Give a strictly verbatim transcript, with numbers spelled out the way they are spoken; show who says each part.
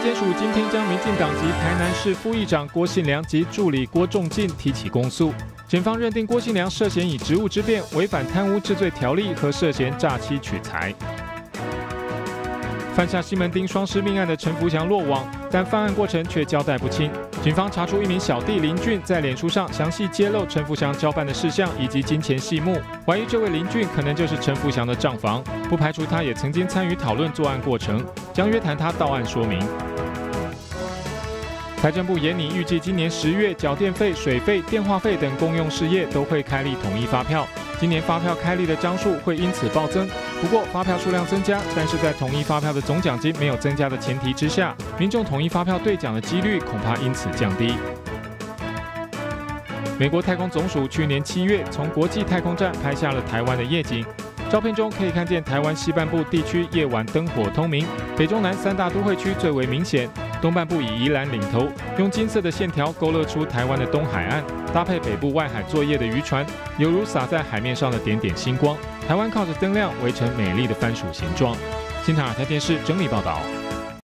Speaker 1: 检署今天将民进党籍台南市副议长郭信良及助理郭仲进提起公诉。检方认定郭信良涉嫌以职务之便违反贪污治罪条例和涉嫌诈欺取财。犯下西门町双尸命案的陈福祥落网，但犯案过程却交代不清。警方查出一名小弟林俊在脸书上详细揭露陈福祥交办的事项以及金钱细目，怀疑这位林俊可能就是陈福祥的账房，不排除他也曾经参与讨论作案过程，将约谈他到案说明。财政部研拟预计今年十月缴电费、水费、电话费等公用事业都会开立统一发票，今年发票开立的张数会因此暴增。不过发票数量增加，但是在统一发票的总奖金没有增加的前提之下，民众统一发票兑奖的几率恐怕因此降低。美国太空总署去年七月从国际太空站拍下了台湾的夜景。照片中可以看见台湾西半部地区夜晚灯火通明，北中南三大都会区最为明显。东半部以宜兰领头，用金色的线条勾勒出台湾的东海岸，搭配北部外海作业的渔船，犹如洒在海面上的点点星光。台湾靠着灯亮围成美丽的番薯形状。新唐人台电视整理报道。